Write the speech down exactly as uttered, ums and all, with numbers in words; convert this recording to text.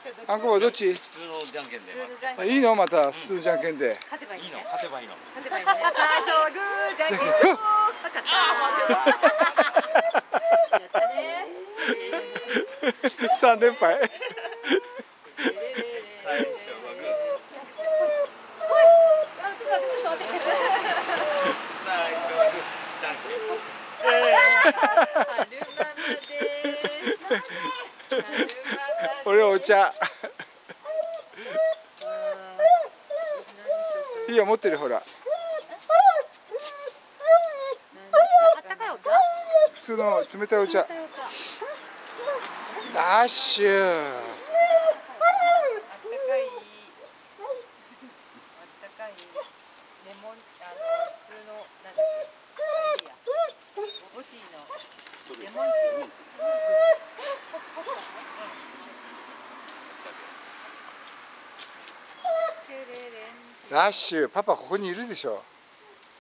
あんこはどっち？ 普通のじゃんけんで。 あ、いいのまた普通のじゃんけんで。 勝てばいいね。 いいの、勝てばいいの。 勝てばいいね。最初はグーじゃんけん。勝った。やったね。 三連敗。俺お茶。いいよ持ってるほら。 あったかいお茶？ 普通の冷たいお茶。ラッシュ。 あったかい。あったかい。レモン、あの普通のなんだっけ。あれいいや。ボティーのレモンティー。 ラッシュ、パパここにいるでしょ。